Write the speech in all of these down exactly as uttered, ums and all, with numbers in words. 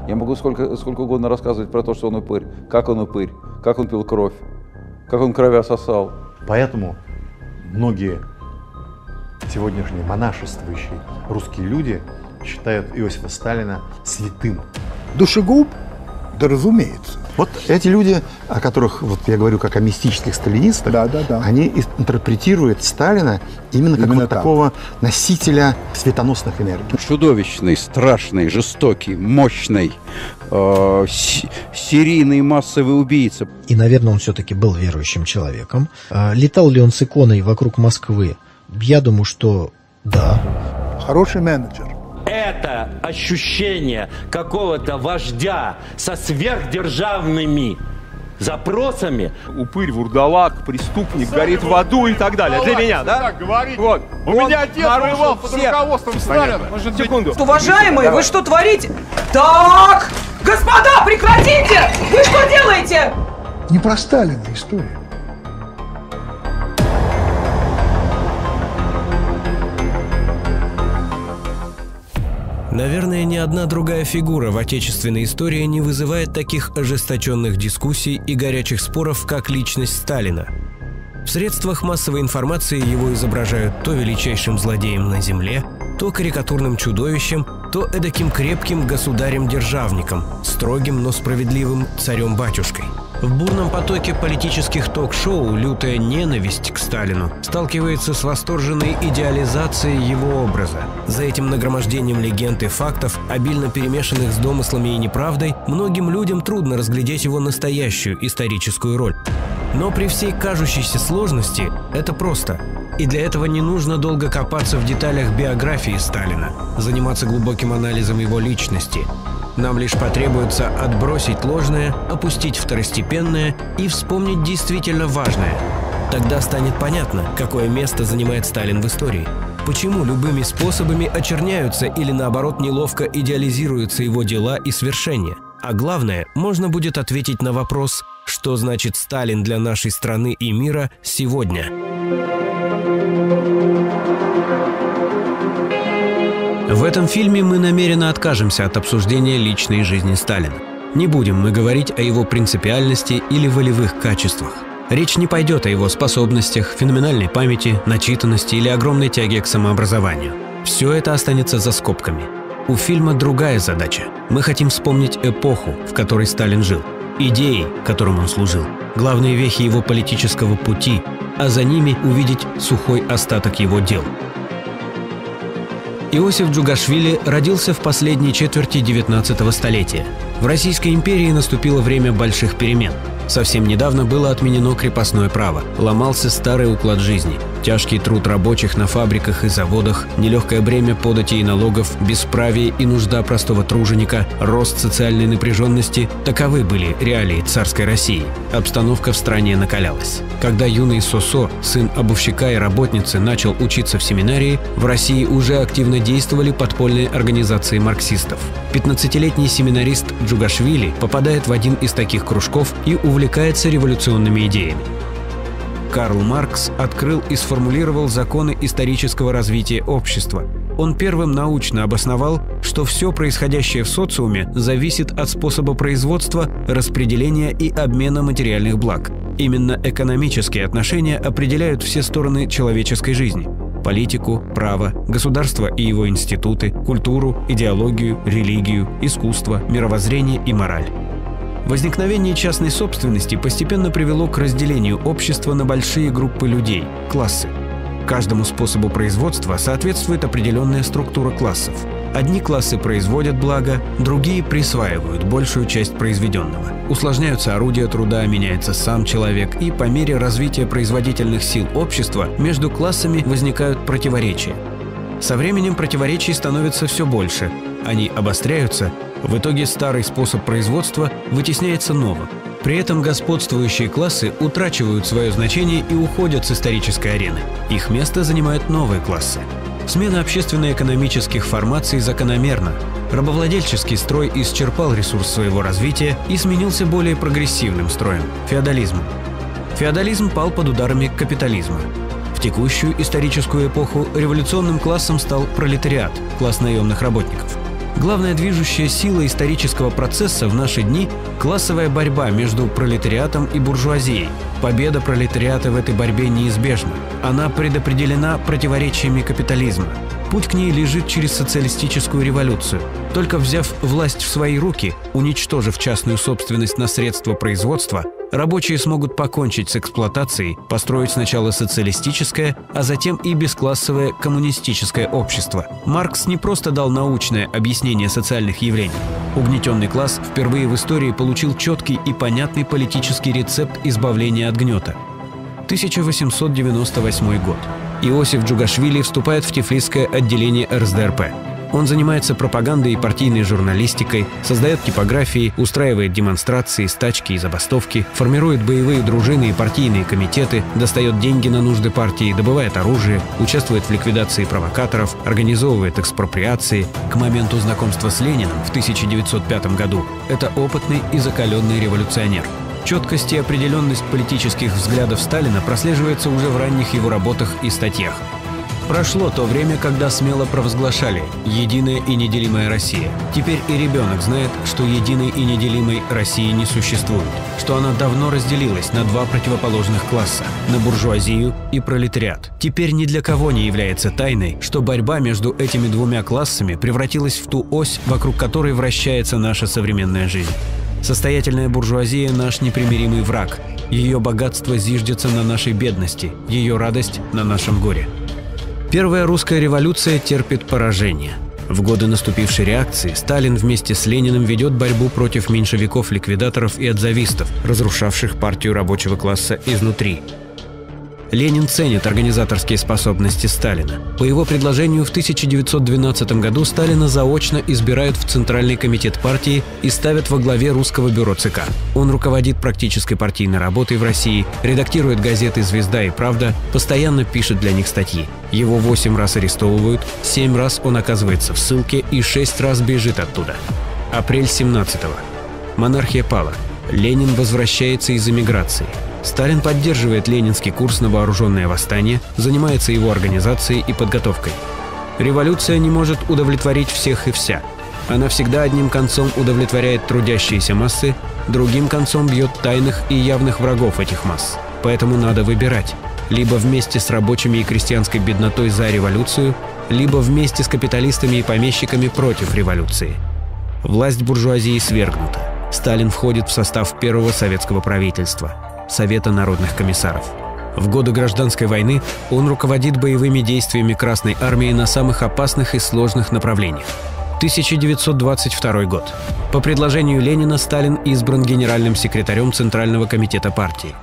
Я могу сколько, сколько угодно рассказывать про то, что он упырь, как он упырь, как он пил кровь, как он кровя сосал. Поэтому многие сегодняшние монашествующие русские люди считают Иосифа Сталина святым. Душегуб? Да разумеется. Вот эти люди, о которых вот я говорю как о мистических сталинистах, да, да, да. они интерпретируют Сталина именно как именно вот так. такого носителя светоносных энергий. Чудовищный, страшный, жестокий, мощный, э, серийный массовый убийца. И, наверное, он все-таки был верующим человеком. А летал ли он с иконой вокруг Москвы? Я думаю, что да. Хороший менеджер. Это ощущение какого-то вождя со сверхдержавными запросами. Упырь, вурдалак, преступник, горит в аду и так далее. Для меня, да? Так говорит. Вот. У меня отец воевал под руководством Сталина. Секунду. Уважаемые, вы что творите? Так, господа, прекратите! Вы что делаете? Не про Сталина история. Наверное, ни одна другая фигура в отечественной истории не вызывает таких ожесточенных дискуссий и горячих споров, как личность Сталина. В средствах массовой информации его изображают то величайшим злодеем на земле, то карикатурным чудовищем, то эдаким крепким государем-державником, строгим, но справедливым царем-батюшкой. В бурном потоке политических ток-шоу лютая ненависть к Сталину сталкивается с восторженной идеализацией его образа. За этим нагромождением легенд и фактов, обильно перемешанных с домыслами и неправдой, многим людям трудно разглядеть его настоящую историческую роль. Но при всей кажущейся сложности это просто. И для этого не нужно долго копаться в деталях биографии Сталина, заниматься глубоким анализом его личности. Нам лишь потребуется отбросить ложное, опустить второстепенное и вспомнить действительно важное. Тогда станет понятно, какое место занимает Сталин в истории. Почему любыми способами очерняются или наоборот неловко идеализируются его дела и свершения. А главное, можно будет ответить на вопрос, что значит Сталин для нашей страны и мира сегодня. В этом фильме мы намеренно откажемся от обсуждения личной жизни Сталина. Не будем мы говорить о его принципиальности или волевых качествах. Речь не пойдет о его способностях, феноменальной памяти, начитанности или огромной тяге к самообразованию. Все это останется за скобками. У фильма другая задача. Мы хотим вспомнить эпоху, в которой Сталин жил, идеи, которым он служил, главные вехи его политического пути, а за ними увидеть сухой остаток его дел. Иосиф Джугашвили родился в последней четверти девятнадцатого столетия. В Российской империи наступило время больших перемен. Совсем недавно было отменено крепостное право, ломался старый уклад жизни. Тяжкий труд рабочих на фабриках и заводах, нелегкое бремя податей и налогов, бесправие и нужда простого труженика, рост социальной напряженности – таковы были реалии царской России. Обстановка в стране накалялась. Когда юный Сосо, сын обувщика и работницы, начал учиться в семинарии, в России уже активно действовали подпольные организации марксистов. пятнадцатилетний семинарист Джугашвили попадает в один из таких кружков и увлекается революционными идеями. Карл Маркс открыл и сформулировал законы исторического развития общества. Он первым научно обосновал, что все происходящее в социуме зависит от способа производства, распределения и обмена материальных благ. Именно экономические отношения определяют все стороны человеческой жизни – политику, право, государство и его институты, культуру, идеологию, религию, искусство, мировоззрение и мораль. Возникновение частной собственности постепенно привело к разделению общества на большие группы людей – классы. Каждому способу производства соответствует определенная структура классов. Одни классы производят благо, другие присваивают большую часть произведенного. Усложняются орудия труда, меняется сам человек, и по мере развития производительных сил общества между классами возникают противоречия. Со временем противоречий становится все больше, они обостряются, в итоге старый способ производства вытесняется новым. При этом господствующие классы утрачивают свое значение и уходят с исторической арены. Их место занимают новые классы. Смена общественно-экономических формаций закономерна. Рабовладельческий строй исчерпал ресурс своего развития и сменился более прогрессивным строем – феодализмом. Феодализм пал под ударами капитализма. В текущую историческую эпоху революционным классом стал пролетариат – класс наемных работников. Главная движущая сила исторического процесса в наши дни – классовая борьба между пролетариатом и буржуазией. Победа пролетариата в этой борьбе неизбежна. Она предопределена противоречиями капитализма. Путь к ней лежит через социалистическую революцию. Только взяв власть в свои руки, уничтожив частную собственность на средства производства, рабочие смогут покончить с эксплуатацией, построить сначала социалистическое, а затем и бесклассовое коммунистическое общество. Маркс не просто дал научное объяснение социальных явлений. Угнетенный класс впервые в истории получил четкий и понятный политический рецепт избавления от гнета. тысяча восемьсот девяносто восьмой год. Иосиф Джугашвили вступает в Тифлисское отделение эр эс дэ эр пэ. Он занимается пропагандой и партийной журналистикой, создает типографии, устраивает демонстрации, стачки и забастовки, формирует боевые дружины и партийные комитеты, достает деньги на нужды партии, добывает оружие, участвует в ликвидации провокаторов, организовывает экспроприации. К моменту знакомства с Лениным в тысяча девятьсот пятом году это опытный и закаленный революционер. Четкость и определенность политических взглядов Сталина прослеживается уже в ранних его работах и статьях. Прошло то время, когда смело провозглашали «Единая и неделимая Россия». Теперь и ребенок знает, что единой и неделимой России не существует, что она давно разделилась на два противоположных класса – на буржуазию и пролетариат. Теперь ни для кого не является тайной, что борьба между этими двумя классами превратилась в ту ось, вокруг которой вращается наша современная жизнь. Состоятельная буржуазия – наш непримиримый враг. Ее богатство зиждется на нашей бедности, ее радость – на нашем горе. Первая русская революция терпит поражение. В годы наступившей реакции Сталин вместе с Лениным ведет борьбу против меньшевиков-ликвидаторов и отзавистов, разрушавших партию рабочего класса изнутри. Ленин ценит организаторские способности Сталина. По его предложению в тысяча девятьсот двенадцатом году Сталина заочно избирают в Центральный комитет партии и ставят во главе русского бюро ЦК. Он руководит практической партийной работой в России, редактирует газеты «Звезда» и «Правда», постоянно пишет для них статьи. Его восемь раз арестовывают, семь раз он оказывается в ссылке и шесть раз бежит оттуда. Апрель семнадцатого. Монархия пала. Ленин возвращается из эмиграции. Сталин поддерживает ленинский курс на вооруженное восстание, занимается его организацией и подготовкой. Революция не может удовлетворить всех и вся. Она всегда одним концом удовлетворяет трудящиеся массы, другим концом бьет тайных и явных врагов этих масс. Поэтому надо выбирать. Либо вместе с рабочими и крестьянской беднотой за революцию, либо вместе с капиталистами и помещиками против революции. Власть буржуазии свергнута. Сталин входит в состав первого советского правительства – Совета народных комиссаров. В годы гражданской войны он руководит боевыми действиями Красной армии на самых опасных и сложных направлениях. тысяча девятьсот двадцать второй год. По предложению Ленина Сталин избран генеральным секретарем Центрального комитета партии.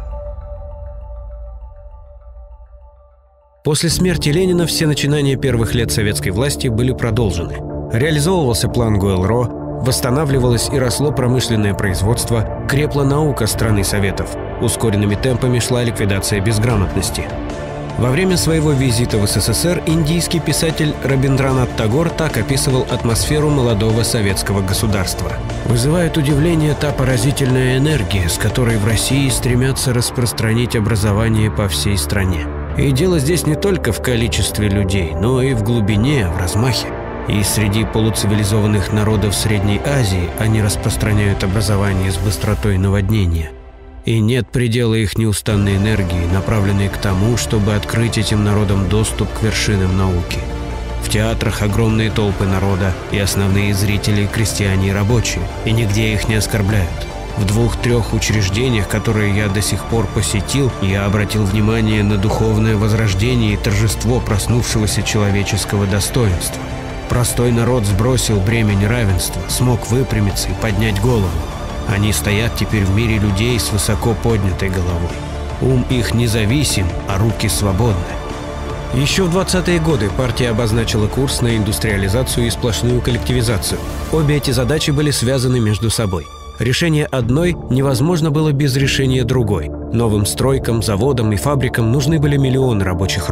После смерти Ленина все начинания первых лет советской власти были продолжены. Реализовывался план Гуэлро, восстанавливалось и росло промышленное производство, крепла наука страны Советов, ускоренными темпами шла ликвидация безграмотности. Во время своего визита в эс эс эс эр индийский писатель Рабиндранат Тагор так описывал атмосферу молодого советского государства. «Вызывает удивление та поразительная энергия, с которой в России стремятся распространить образование по всей стране. И дело здесь не только в количестве людей, но и в глубине, в размахе. И среди полуцивилизованных народов Средней Азии они распространяют образование с быстротой наводнения. И нет предела их неустанной энергии, направленной к тому, чтобы открыть этим народам доступ к вершинам науки. В театрах огромные толпы народа, и основные зрители – крестьяне и рабочие, и нигде их не оскорбляют. В двух-трех учреждениях, которые я до сих пор посетил, я обратил внимание на духовное возрождение и торжество проснувшегося человеческого достоинства. Простой народ сбросил бремя неравенства, смог выпрямиться и поднять голову. Они стоят теперь в мире людей с высоко поднятой головой. Ум их независим, а руки свободны». Еще в двадцатые годы партия обозначила курс на индустриализацию и сплошную коллективизацию. Обе эти задачи были связаны между собой. Решение одной невозможно было без решения другой. Новым стройкам, заводам и фабрикам нужны были миллионы рабочих рук.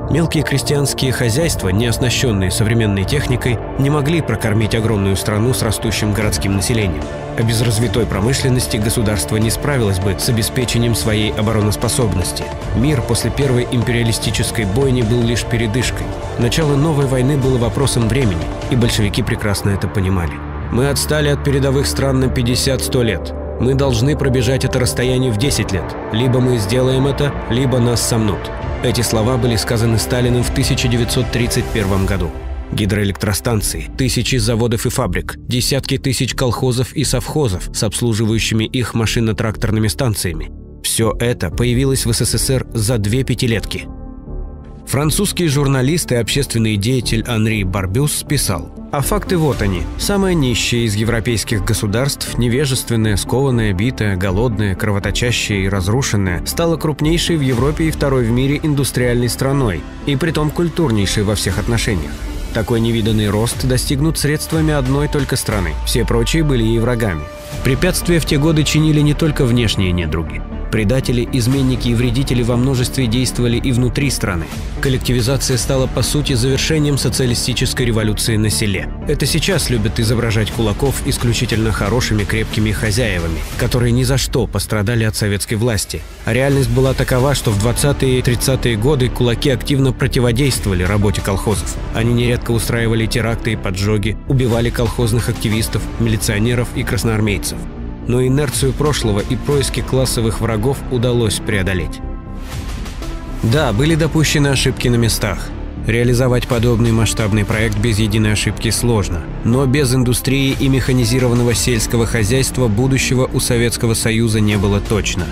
Мелкие крестьянские хозяйства, не оснащенные современной техникой, не могли прокормить огромную страну с растущим городским населением. А без развитой промышленности государство не справилось бы с обеспечением своей обороноспособности. Мир после первой империалистической бойни был лишь передышкой. Начало новой войны было вопросом времени, и большевики прекрасно это понимали. «Мы отстали от передовых стран на пятьдесят-сто лет. Мы должны пробежать это расстояние в десять лет. Либо мы сделаем это, либо нас сомнут». Эти слова были сказаны Сталиным в тысяча девятьсот тридцать первом году. Гидроэлектростанции, тысячи заводов и фабрик, десятки тысяч колхозов и совхозов с обслуживающими их машино-тракторными станциями. Все это появилось в СССР за две пятилетки. Французский журналист и общественный деятель Анри Барбюс писал: «А факты вот они. Самое нищее из европейских государств, невежественное, скованное, битое, голодное, кровоточащее и разрушенное, стало крупнейшей в Европе и второй в мире индустриальной страной, и притом культурнейшей во всех отношениях. Такой невиданный рост достигнут средствами одной только страны. Все прочие были ей врагами. Препятствия в те годы чинили не только внешние недруги. Предатели, изменники и вредители во множестве действовали и внутри страны. Коллективизация стала, по сути, завершением социалистической революции на селе. Это сейчас любят изображать кулаков исключительно хорошими крепкими хозяевами, которые ни за что пострадали от советской власти. А реальность была такова, что в двадцатые и тридцатые годы кулаки активно противодействовали работе колхозов. Они нередко устраивали теракты и поджоги, убивали колхозных активистов, милиционеров и красноармейцев. Но инерцию прошлого и происки классовых врагов удалось преодолеть. Да, были допущены ошибки на местах. Реализовать подобный масштабный проект без единой ошибки сложно. Но без индустрии и механизированного сельского хозяйства будущего у Советского Союза не было точно.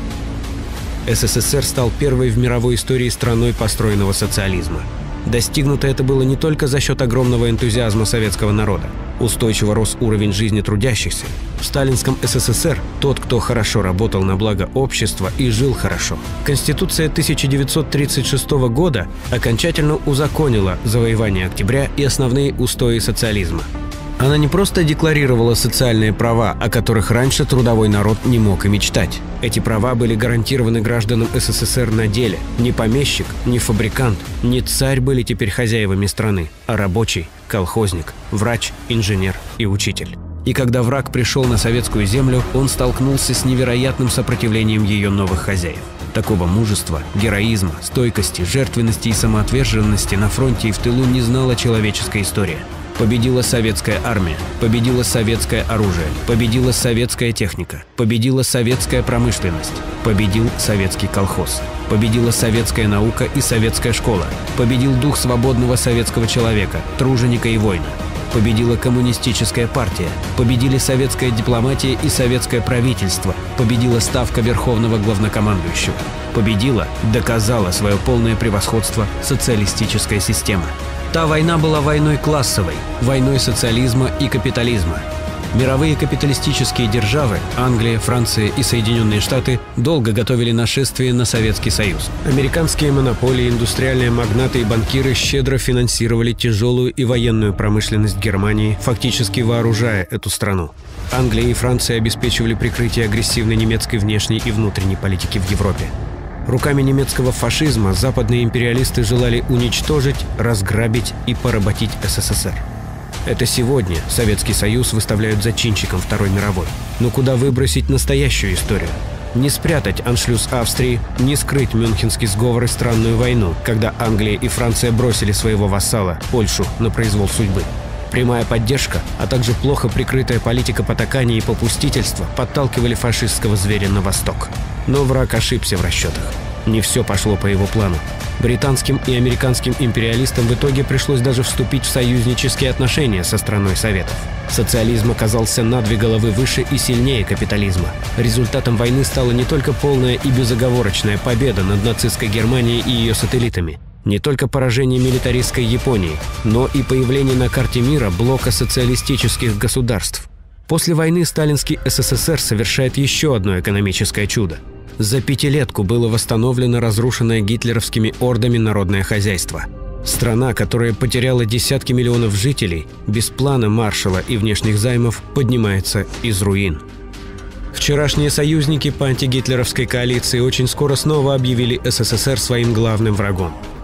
СССР стал первой в мировой истории страной построенного социализма. Достигнуто это было не только за счет огромного энтузиазма советского народа. Устойчиво рос уровень жизни трудящихся. В сталинском СССР тот, кто хорошо работал на благо общества и жил хорошо. Конституция тысяча девятьсот тридцать шестого года окончательно узаконила завоевание октября и основные устои социализма. Она не просто декларировала социальные права, о которых раньше трудовой народ не мог и мечтать. Эти права были гарантированы гражданам СССР на деле. Ни помещик, ни фабрикант, ни царь были теперь хозяевами страны, а рабочий, колхозник, врач, инженер и учитель. И когда враг пришел на советскую землю, он столкнулся с невероятным сопротивлением ее новых хозяев. Такого мужества, героизма, стойкости, жертвенности и самоотверженности на фронте и в тылу не знала человеческая история. Победила советская армия, победило советское оружие, победила советская техника, победила советская промышленность, победил советский колхоз, победила советская наука и советская школа, победил дух свободного советского человека, труженика и воина, победила коммунистическая партия, победили советская дипломатия и советское правительство, победила ставка верховного главнокомандующего, победила, доказала свое полное превосходство социалистическая система. Та война была войной классовой, войной социализма и капитализма. Мировые капиталистические державы – Англия, Франция и Соединенные Штаты – долго готовили нашествие на Советский Союз. Американские монополии, индустриальные магнаты и банкиры щедро финансировали тяжелую и военную промышленность Германии, фактически вооружая эту страну. Англия и Франция обеспечивали прикрытие агрессивной немецкой внешней и внутренней политики в Европе. Руками немецкого фашизма западные империалисты желали уничтожить, разграбить и поработить СССР. Это сегодня Советский Союз выставляют зачинщиком Второй мировой. Но куда выбросить настоящую историю? Не спрятать аншлюз Австрии, не скрыть Мюнхенский сговор и странную войну, когда Англия и Франция бросили своего вассала, Польшу, на произвол судьбы. Прямая поддержка, а также плохо прикрытая политика потакания и попустительства подталкивали фашистского зверя на восток. Но враг ошибся в расчетах. Не все пошло по его плану. Британским и американским империалистам в итоге пришлось даже вступить в союзнические отношения со страной Советов. Социализм оказался на две головы выше и сильнее капитализма. Результатом войны стала не только полная и безоговорочная победа над нацистской Германией и ее сателлитами, не только поражение милитаристской Японии, но и появление на карте мира блока социалистических государств. После войны сталинский СССР совершает еще одно экономическое чудо. За пятилетку было восстановлено разрушенное гитлеровскими ордами народное хозяйство. Страна, которая потеряла десятки миллионов жителей, без плана Маршалла и внешних займов поднимается из руин. Вчерашние союзники по антигитлеровской коалиции очень скоро снова объявили СССР своим главным врагом.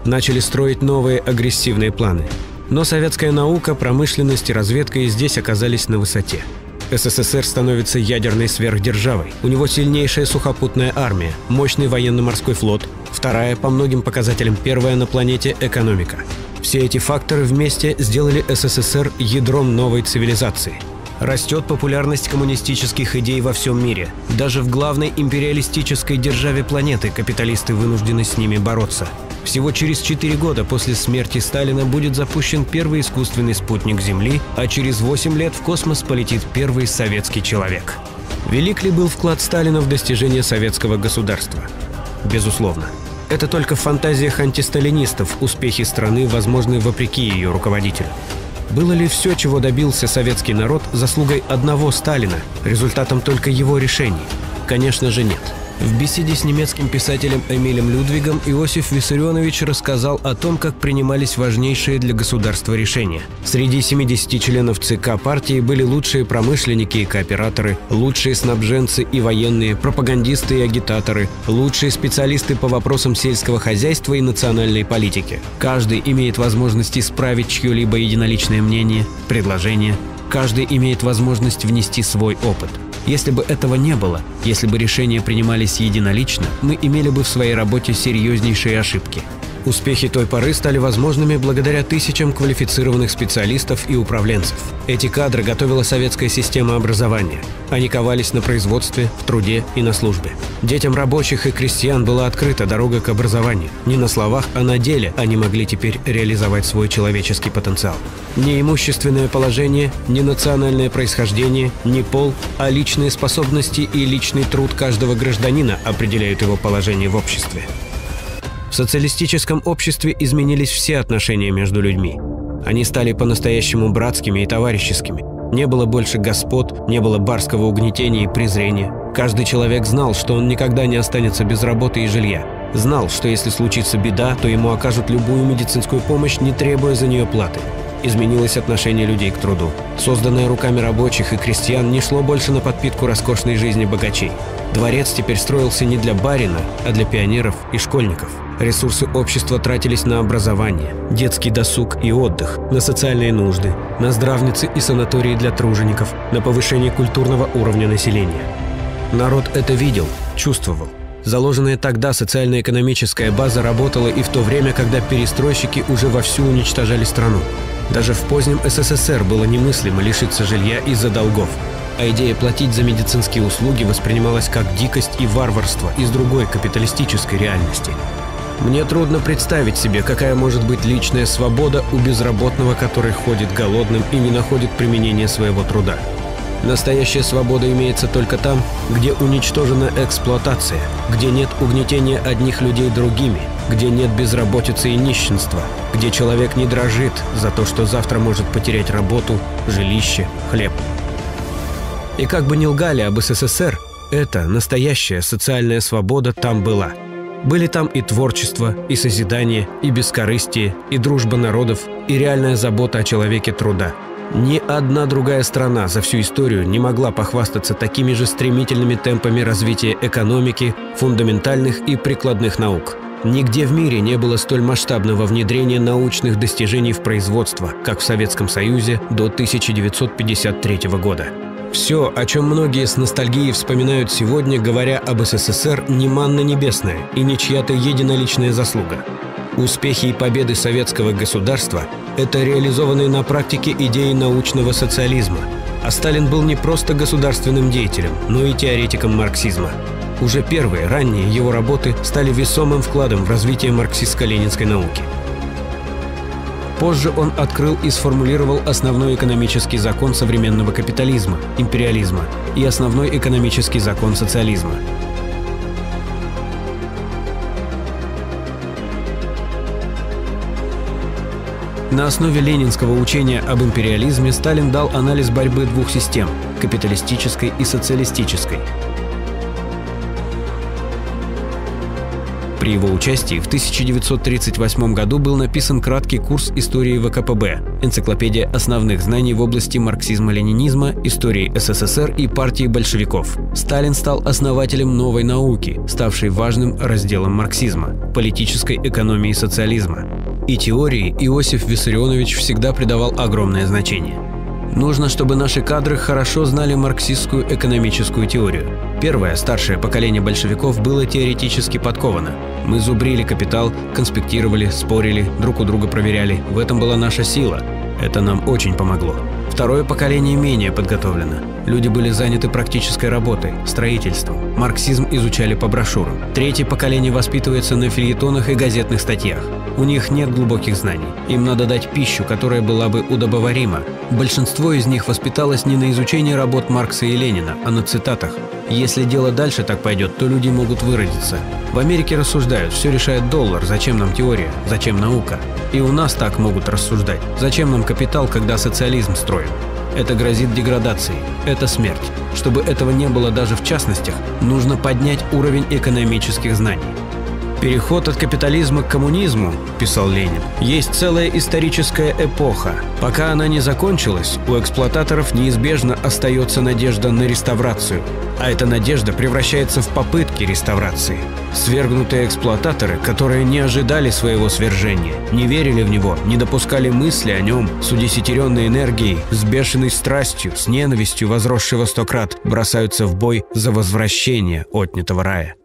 начали строить новые агрессивные планы. Но советская наука, промышленность и разведка и здесь оказались на высоте. СССР становится ядерной сверхдержавой. У него сильнейшая сухопутная армия, мощный военно-морской флот, вторая по многим показателям первая на планете экономика. Все эти факторы вместе сделали СССР ядром новой цивилизации. Растет популярность коммунистических идей во всем мире. Даже в главной империалистической державе планеты капиталисты вынуждены с ними бороться. Всего через четыре года после смерти Сталина будет запущен первый искусственный спутник Земли, а через восемь лет в космос полетит первый советский человек. Велик ли был вклад Сталина в достижение советского государства? Безусловно. Это только в фантазиях антисталинистов успехи страны возможны вопреки ее руководителю. Было ли все, чего добился советский народ, заслугой одного Сталина, результатом только его решений? Конечно же нет. В беседе с немецким писателем Эмилем Людвигом Иосиф Виссарионович рассказал о том, как принимались важнейшие для государства решения. Среди семидесяти членов ЦК партии были лучшие промышленники и кооператоры, лучшие снабженцы и военные, пропагандисты и агитаторы, лучшие специалисты по вопросам сельского хозяйства и национальной политики. Каждый имеет возможность исправить чье-либо единоличное мнение, предложение. Каждый имеет возможность внести свой опыт. Если бы этого не было, если бы решения принимались единолично, мы имели бы в своей работе серьезнейшие ошибки. Успехи той поры стали возможными благодаря тысячам квалифицированных специалистов и управленцев. Эти кадры готовила советская система образования. Они ковались на производстве, в труде и на службе. Детям рабочих и крестьян была открыта дорога к образованию. Не на словах, а на деле они могли теперь реализовать свой человеческий потенциал. Не имущественное положение, не национальное происхождение, не пол, а личные способности и личный труд каждого гражданина определяют его положение в обществе. В социалистическом обществе изменились все отношения между людьми. Они стали по-настоящему братскими и товарищескими. Не было больше господ, не было барского угнетения и презрения. Каждый человек знал, что он никогда не останется без работы и жилья. Знал, что если случится беда, то ему окажут любую медицинскую помощь, не требуя за нее платы. Изменилось отношение людей к труду. Созданное руками рабочих и крестьян не шло больше на подпитку роскошной жизни богачей. Дворец теперь строился не для барина, а для пионеров и школьников. Ресурсы общества тратились на образование, детский досуг и отдых, на социальные нужды, на здравницы и санатории для тружеников, на повышение культурного уровня населения. Народ это видел, чувствовал. Заложенная тогда социально-экономическая база работала и в то время, когда перестройщики уже вовсю уничтожали страну. Даже в позднем СССР было немыслимо лишиться жилья из-за долгов, а идея платить за медицинские услуги воспринималась как дикость и варварство из другой капиталистической реальности. Мне трудно представить себе, какая может быть личная свобода у безработного, который ходит голодным и не находит применения своего труда. Настоящая свобода имеется только там, где уничтожена эксплуатация, где нет угнетения одних людей другими, где нет безработицы и нищенства, где человек не дрожит за то, что завтра может потерять работу, жилище, хлеб. И как бы ни лгали об СССР, эта настоящая социальная свобода там была. Были там и творчество, и созидание, и бескорыстие, и дружба народов, и реальная забота о человеке труда. Ни одна другая страна за всю историю не могла похвастаться такими же стремительными темпами развития экономики, фундаментальных и прикладных наук. Нигде в мире не было столь масштабного внедрения научных достижений в производство, как в Советском Союзе до тысяча девятьсот пятьдесят третьего года. Все, о чем многие с ностальгией вспоминают сегодня, говоря об СССР, не манна небесная и не чья-то единоличная заслуга. Успехи и победы советского государства – это реализованные на практике идеи научного социализма. А Сталин был не просто государственным деятелем, но и теоретиком марксизма. Уже первые, ранние его работы стали весомым вкладом в развитие марксистско-ленинской науки. Позже он открыл и сформулировал основной экономический закон современного капитализма – империализма и основной экономический закон социализма. На основе ленинского учения об империализме Сталин дал анализ борьбы двух систем – капиталистической и социалистической. При его участии в тысяча девятьсот тридцать восьмом году был написан краткий курс истории вэ ка пэ бэ, энциклопедия основных знаний в области марксизма-ленинизма, истории эс эс эс эр и партии большевиков. Сталин стал основателем новой науки, ставшей важным разделом марксизма – политической экономии социализма. И теории Иосиф Виссарионович всегда придавал огромное значение. Нужно, чтобы наши кадры хорошо знали марксистскую экономическую теорию. Первое, старшее поколение большевиков было теоретически подковано. Мы зубрили капитал, конспектировали, спорили, друг у друга проверяли. В этом была наша сила. Это нам очень помогло. Второе поколение менее подготовлено. Люди были заняты практической работой, строительством. Марксизм изучали по брошюрам. Третье поколение воспитывается на фельетонах и газетных статьях. У них нет глубоких знаний. Им надо дать пищу, которая была бы удобоварима. Большинство из них воспиталось не на изучении работ Маркса и Ленина, а на цитатах. Если дело дальше так пойдет, то люди могут выродиться. В Америке рассуждают, все решает доллар, зачем нам теория, зачем наука. И у нас так могут рассуждать, зачем нам капитал, когда социализм строим. Это грозит деградацией, это смерть. Чтобы этого не было даже в частностях, нужно поднять уровень экономических знаний. «Переход от капитализма к коммунизму, – писал Ленин, – есть целая историческая эпоха. Пока она не закончилась, у эксплуататоров неизбежно остается надежда на реставрацию. А эта надежда превращается в попытки реставрации. Свергнутые эксплуататоры, которые не ожидали своего свержения, не верили в него, не допускали мысли о нем, с удесятеренной энергией, с бешеной страстью, с ненавистью, возросшей во сто крат, бросаются в бой за возвращение отнятого рая».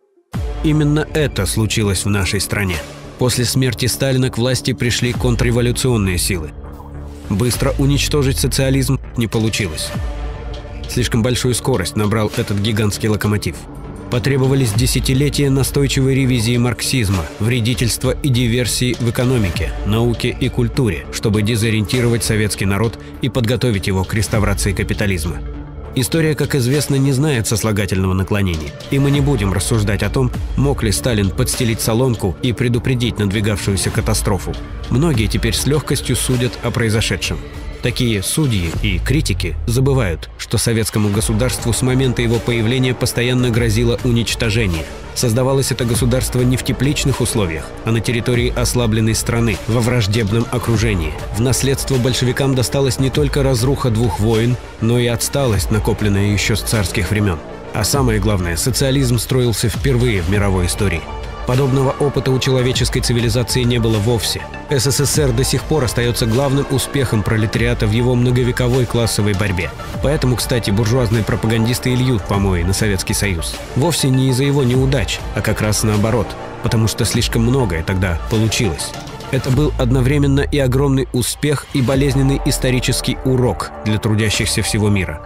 Именно это случилось в нашей стране. После смерти Сталина к власти пришли контрреволюционные силы. Быстро уничтожить социализм не получилось. Слишком большую скорость набрал этот гигантский локомотив. Потребовались десятилетия настойчивой ревизии марксизма, вредительства и диверсии в экономике, науке и культуре, чтобы дезориентировать советский народ и подготовить его к реставрации капитализма. История, как известно, не знает сослагательного наклонения, и мы не будем рассуждать о том, мог ли Сталин подстелить соломку и предупредить надвигавшуюся катастрофу. Многие теперь с легкостью судят о произошедшем. Такие судьи и критики забывают, что советскому государству с момента его появления постоянно грозило уничтожение. Создавалось это государство не в тепличных условиях, а на территории ослабленной страны, во враждебном окружении. В наследство большевикам досталась не только разруха двух войн, но и отсталость, накопленная еще с царских времен. А самое главное, социализм строился впервые в мировой истории. Подобного опыта у человеческой цивилизации не было вовсе. эс эс эс эр до сих пор остается главным успехом пролетариата в его многовековой классовой борьбе. Поэтому, кстати, буржуазные пропагандисты и льют помои на Советский Союз. Вовсе не из-за его неудач, а как раз наоборот, потому что слишком многое тогда получилось. Это был одновременно и огромный успех, и болезненный исторический урок для трудящихся всего мира.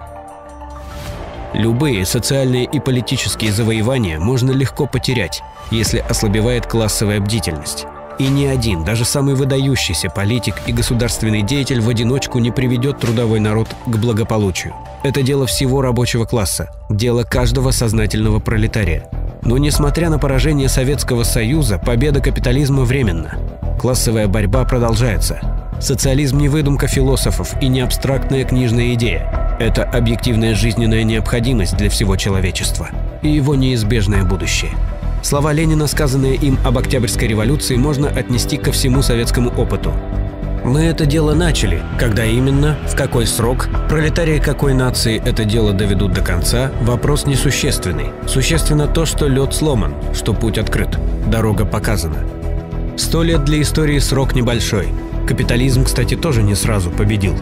Любые социальные и политические завоевания можно легко потерять, если ослабевает классовая бдительность. И ни один, даже самый выдающийся политик и государственный деятель в одиночку не приведет трудовой народ к благополучию. Это дело всего рабочего класса, дело каждого сознательного пролетария. Но несмотря на поражение Советского Союза, победа капитализма временна. Классовая борьба продолжается. Социализм не выдумка философов и не абстрактная книжная идея. Это объективная жизненная необходимость для всего человечества и его неизбежное будущее. Слова Ленина, сказанные им об Октябрьской революции, можно отнести ко всему советскому опыту. Мы это дело начали. Когда именно, в какой срок, пролетарии какой нации это дело доведут до конца, вопрос несущественный. Существенно то, что лед сломан, что путь открыт, дорога показана. Сто лет для истории срок небольшой. Капитализм, кстати, тоже не сразу победил.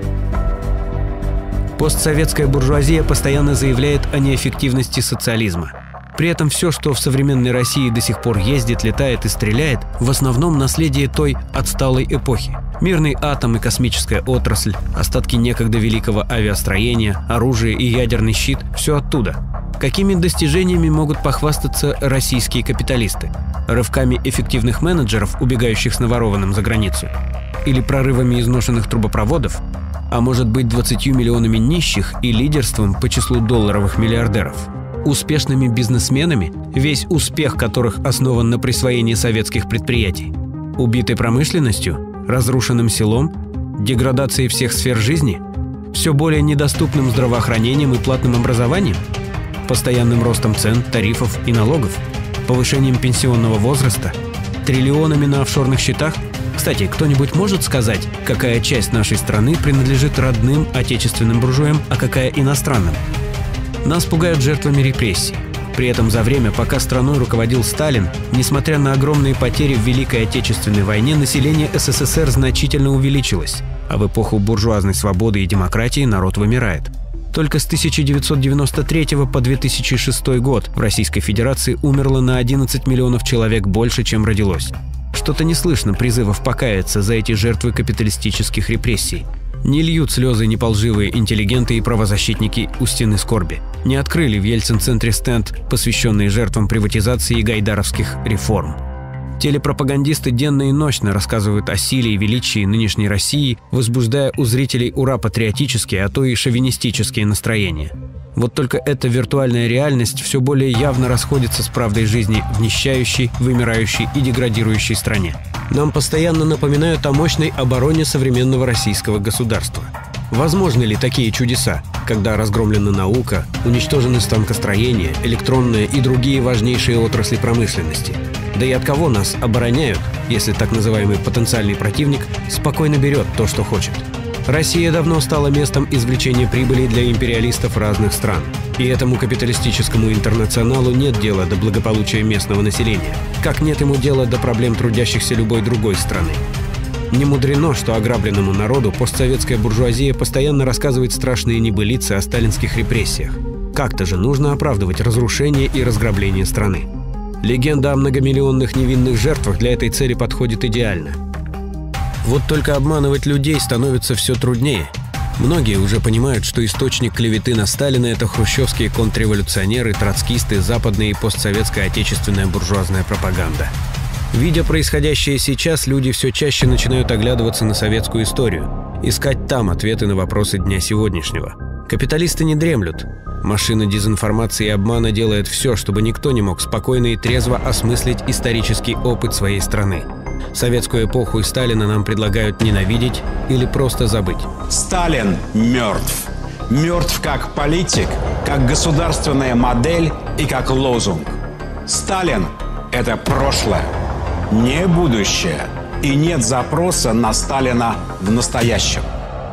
Постсоветская буржуазия постоянно заявляет о неэффективности социализма. При этом все, что в современной России до сих пор ездит, летает и стреляет, в основном наследие той отсталой эпохи. Мирный атом и космическая отрасль, остатки некогда великого авиастроения, оружие и ядерный щит – все оттуда. Какими достижениями могут похвастаться российские капиталисты? Рывками эффективных менеджеров, убегающих с наворованным за границу? Или прорывами изношенных трубопроводов? А может быть, двадцатью миллионами нищих и лидерством по числу долларовых миллиардеров? Успешными бизнесменами, весь успех которых основан на присвоении советских предприятий? Убитой промышленностью? Разрушенным селом? Деградацией всех сфер жизни? Все более недоступным здравоохранением и платным образованием? Постоянным ростом цен, тарифов и налогов? повышением пенсионного возраста, триллионами на офшорных счетах? Кстати, кто-нибудь может сказать, какая часть нашей страны принадлежит родным отечественным буржуям, а какая иностранным? Нас пугают жертвами репрессий. При этом за время, пока страной руководил Сталин, несмотря на огромные потери в Великой Отечественной войне, население СССР значительно увеличилось, а в эпоху буржуазной свободы и демократии народ вымирает. Только с тысяча девятьсот девяносто третьего по две тысячи шестой год в Российской Федерации умерло на одиннадцать миллионов человек больше, чем родилось. Что-то не слышно призывов покаяться за эти жертвы капиталистических репрессий. Не льют слезы неполживые интеллигенты и правозащитники у стены скорби. Не открыли в Ельцин-центре стенд, посвященный жертвам приватизации и гайдаровских реформ. Телепропагандисты денно и ночно рассказывают о силе и величии нынешней России, возбуждая у зрителей ура-патриотические, а то и шовинистические настроения. Вот только эта виртуальная реальность все более явно расходится с правдой жизни в нищающей, вымирающей и деградирующей стране. Нам постоянно напоминают о мощной обороне современного российского государства. Возможны ли такие чудеса, когда разгромлена наука, уничтожены станкостроение, электронные и другие важнейшие отрасли промышленности? Да и от кого нас обороняют, если так называемый потенциальный противник спокойно берет то, что хочет? Россия давно стала местом извлечения прибыли для империалистов разных стран. И этому капиталистическому интернационалу нет дела до благополучия местного населения, как нет ему дела до проблем трудящихся любой другой страны. Не мудрено, что ограбленному народу постсоветская буржуазия постоянно рассказывает страшные небылицы о сталинских репрессиях. Как-то же нужно оправдывать разрушение и разграбление страны. Легенда о многомиллионных невинных жертвах для этой цели подходит идеально. Вот только обманывать людей становится все труднее. Многие уже понимают, что источник клеветы на Сталина – это хрущевские контрреволюционеры, троцкисты, западная и постсоветская отечественная буржуазная пропаганда. Видя происходящее сейчас, люди все чаще начинают оглядываться на советскую историю, искать там ответы на вопросы дня сегодняшнего. Капиталисты не дремлют. Машина дезинформации и обмана делает все, чтобы никто не мог спокойно и трезво осмыслить исторический опыт своей страны. Советскую эпоху и Сталина нам предлагают ненавидеть или просто забыть. Сталин мертв. Мертв как политик, как государственная модель и как лозунг. Сталин – это прошлое, не будущее. И нет запроса на Сталина в настоящем.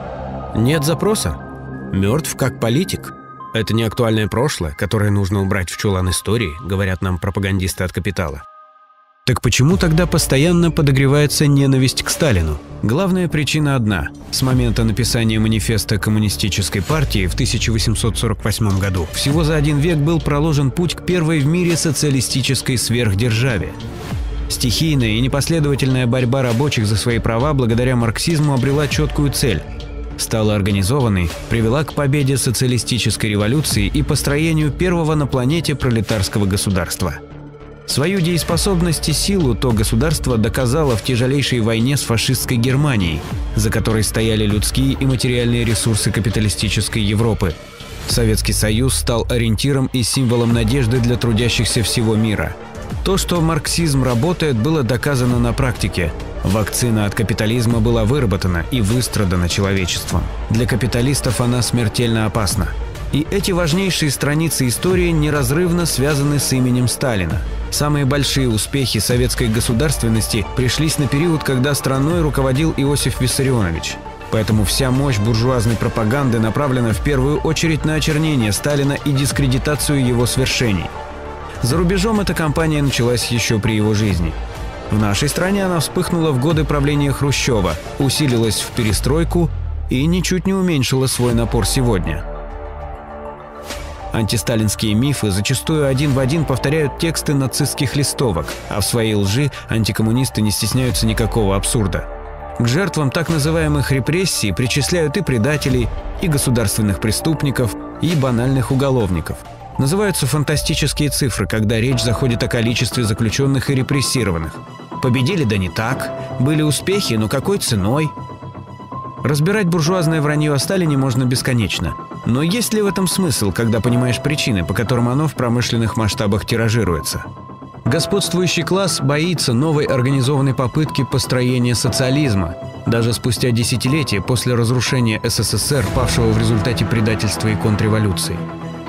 Нет запроса? Мертв как политик? Это не актуальное прошлое, которое нужно убрать в чулан истории, говорят нам пропагандисты от «Капитала». Так почему тогда постоянно подогревается ненависть к Сталину? Главная причина одна. С момента написания манифеста Коммунистической партии в тысяча восемьсот сорок восьмом году всего за один век был проложен путь к первой в мире социалистической сверхдержаве. Стихийная и непоследовательная борьба рабочих за свои права благодаря марксизму обрела четкую цель. Стала организованной, привела к победе социалистической революции и построению первого на планете пролетарского государства. Свою дееспособность и силу то государство доказало в тяжелейшей войне с фашистской Германией, за которой стояли людские и материальные ресурсы капиталистической Европы. Советский Союз стал ориентиром и символом надежды для трудящихся всего мира. То, что марксизм работает, было доказано на практике. Вакцина от капитализма была выработана и выстрадана человечеством. Для капиталистов она смертельно опасна. И эти важнейшие страницы истории неразрывно связаны с именем Сталина. Самые большие успехи советской государственности пришлись на период, когда страной руководил Иосиф Виссарионович. Поэтому вся мощь буржуазной пропаганды направлена в первую очередь на очернение Сталина и дискредитацию его свершений. За рубежом эта кампания началась еще при его жизни. В нашей стране она вспыхнула в годы правления Хрущева, усилилась в перестройку и ничуть не уменьшила свой напор сегодня. Антисталинские мифы зачастую один в один повторяют тексты нацистских листовок, а в своей лжи антикоммунисты не стесняются никакого абсурда. К жертвам так называемых репрессий причисляют и предателей, и государственных преступников, и банальных уголовников. Называются фантастические цифры, когда речь заходит о количестве заключенных и репрессированных. Победили, да не так. Были успехи, но какой ценой? Разбирать буржуазное вранье о Сталине можно бесконечно. Но есть ли в этом смысл, когда понимаешь причины, по которым оно в промышленных масштабах тиражируется? Господствующий класс боится новой организованной попытки построения социализма, даже спустя десятилетия после разрушения СССР, павшего в результате предательства и контрреволюции.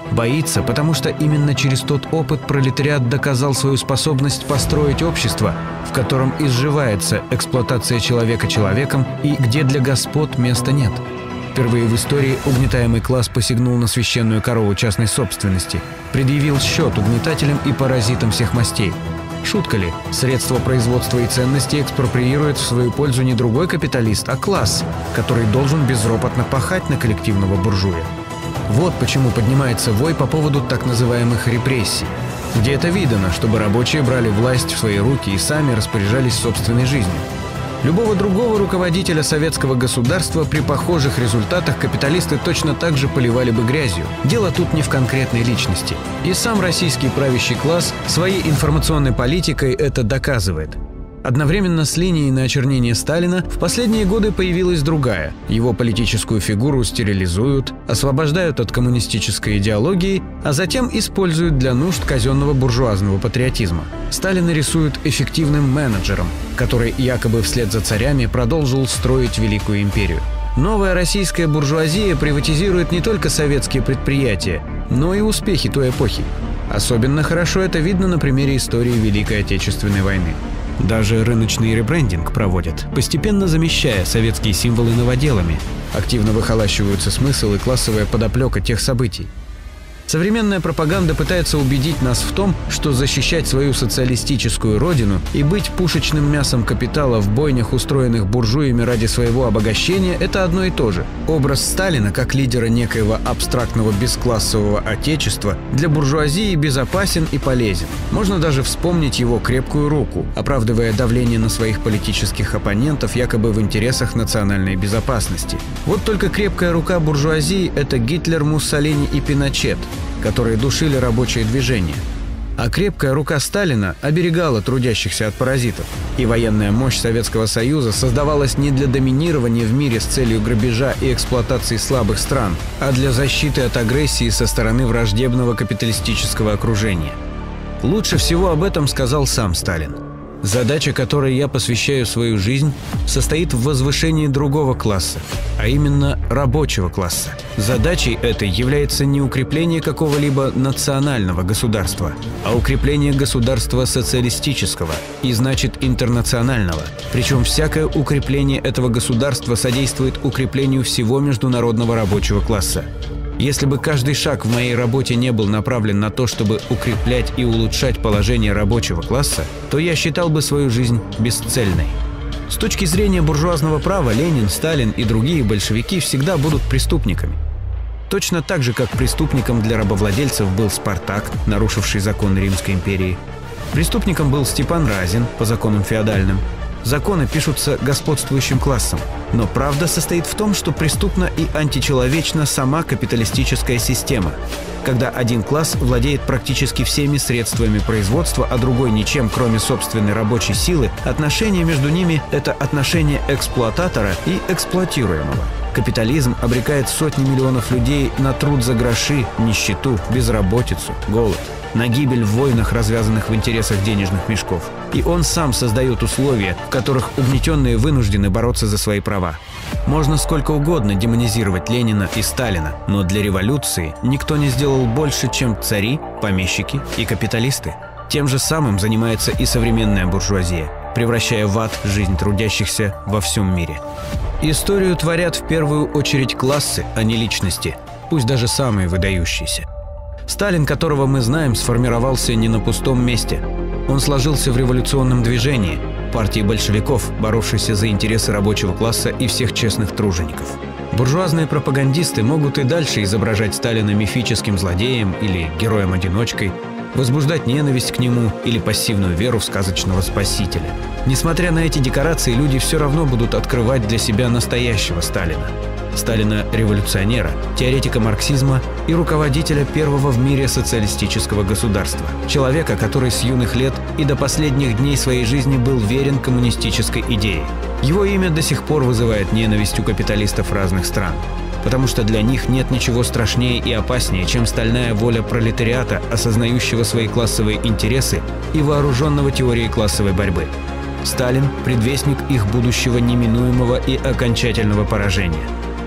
Боится, потому что именно через тот опыт пролетариат доказал свою способность построить общество, в котором изживается эксплуатация человека человеком и где для господ места нет. Впервые в истории угнетаемый класс посягнул на священную корову частной собственности, предъявил счет угнетателям и паразитам всех мастей. Шутка ли? Средства производства и ценности экспроприирует в свою пользу не другой капиталист, а класс, который должен безропотно пахать на коллективного буржуя. Вот почему поднимается вой по поводу так называемых репрессий, где это видано, чтобы рабочие брали власть в свои руки и сами распоряжались собственной жизнью. Любого другого руководителя советского государства при похожих результатах капиталисты точно так же поливали бы грязью. Дело тут не в конкретной личности. И сам российский правящий класс своей информационной политикой это доказывает. Одновременно с линией на очернение Сталина в последние годы появилась другая. Его политическую фигуру стерилизуют, освобождают от коммунистической идеологии, а затем используют для нужд казенного буржуазного патриотизма. Сталина рисуют эффективным менеджером, который якобы вслед за царями продолжил строить великую империю. Новая российская буржуазия приватизирует не только советские предприятия, но и успехи той эпохи. Особенно хорошо это видно на примере истории Великой Отечественной войны. Даже рыночный ребрендинг проводят, постепенно замещая советские символы новоделами. Активно выхолащиваются смысл и классовая подоплека тех событий. Современная пропаганда пытается убедить нас в том, что защищать свою социалистическую родину и быть пушечным мясом капитала в бойнях, устроенных буржуями ради своего обогащения, это одно и то же. Образ Сталина как лидера некоего абстрактного бесклассового отечества для буржуазии безопасен и полезен. Можно даже вспомнить его крепкую руку, оправдывая давление на своих политических оппонентов якобы в интересах национальной безопасности. Вот только крепкая рука буржуазии – это Гитлер, Муссолини и Пиночет, которые душили рабочее движение. А крепкая рука Сталина оберегала трудящихся от паразитов. И военная мощь Советского Союза создавалась не для доминирования в мире с целью грабежа и эксплуатации слабых стран, а для защиты от агрессии со стороны враждебного капиталистического окружения. Лучше всего об этом сказал сам Сталин. Задача, которой я посвящаю свою жизнь, состоит в возвышении другого класса, а именно рабочего класса. Задачей этой является не укрепление какого-либо национального государства, а укрепление государства социалистического и, значит, интернационального. Причем всякое укрепление этого государства содействует укреплению всего международного рабочего класса. Если бы каждый шаг в моей работе не был направлен на то, чтобы укреплять и улучшать положение рабочего класса, то я считал бы свою жизнь бесцельной. С точки зрения буржуазного права Ленин, Сталин и другие большевики всегда будут преступниками. Точно так же, как преступником для рабовладельцев был Спартак, нарушивший законы Римской империи. Преступником был Степан Разин по законам феодальным. Законы пишутся господствующим классом. Но правда состоит в том, что преступна и античеловечна сама капиталистическая система. Когда один класс владеет практически всеми средствами производства, а другой ничем, кроме собственной рабочей силы, отношение между ними – это отношение эксплуататора и эксплуатируемого. Капитализм обрекает сотни миллионов людей на труд за гроши, нищету, безработицу, голод, на гибель в войнах, развязанных в интересах денежных мешков. И он сам создает условия, в которых угнетенные вынуждены бороться за свои права. Можно сколько угодно демонизировать Ленина и Сталина, но для революции никто не сделал больше, чем цари, помещики и капиталисты. Тем же самым занимается и современная буржуазия, превращая в ад жизнь трудящихся во всем мире. Историю творят в первую очередь классы, а не личности, пусть даже самые выдающиеся. Сталин, которого мы знаем, сформировался не на пустом месте. Он сложился в революционном движении, партии большевиков, боровшейся за интересы рабочего класса и всех честных тружеников. Буржуазные пропагандисты могут и дальше изображать Сталина мифическим злодеем или героем-одиночкой, возбуждать ненависть к нему или пассивную веру в сказочного спасителя. Несмотря на эти декорации, люди все равно будут открывать для себя настоящего Сталина. Сталина-революционера, теоретика марксизма и руководителя первого в мире социалистического государства. Человека, который с юных лет и до последних дней своей жизни был верен коммунистической идее. Его имя до сих пор вызывает ненависть у капиталистов разных стран. Потому что для них нет ничего страшнее и опаснее, чем стальная воля пролетариата, осознающего свои классовые интересы и вооруженного теорией классовой борьбы. Сталин – предвестник их будущего неминуемого и окончательного поражения.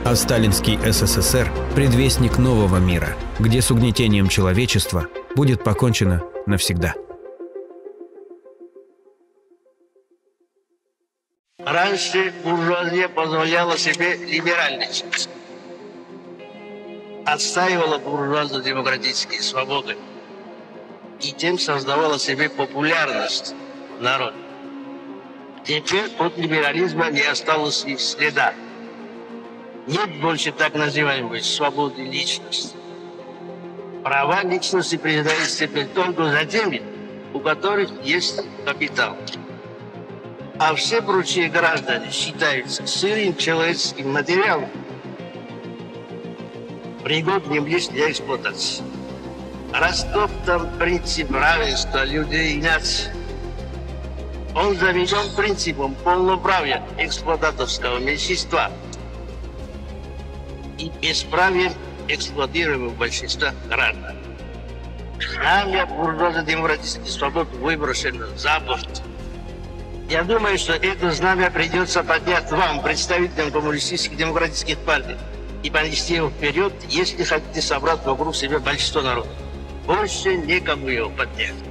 А сталинский СССР – предвестник нового мира, где с угнетением человечества будет покончено навсегда. Раньше буржуазия позволяла себе либеральничать, отстаивала буржуазно-демократические свободы и тем создавала себе популярность народа. Теперь от либерализма не осталось и следа. Нет больше так называемой свободы личности. Права личности признаются теперь только за теми, у которых есть капитал. А все прочие граждане считаются сырым человеческим материалом, пригодным лишь для эксплуатации. Растоптан принцип равенства людей и наций. Он заменен принципом полноправия эксплуататорского меньшинства и бесправием эксплуатируемого большинства граждан. Знамя буржуазно-демократических свобод выброшено за борт. Я думаю, что это знамя придется поднять вам, представителям коммунистических демократических партий, и понести его вперед, если хотите собрать вокруг себя большинство народа. Больше некому его поднять.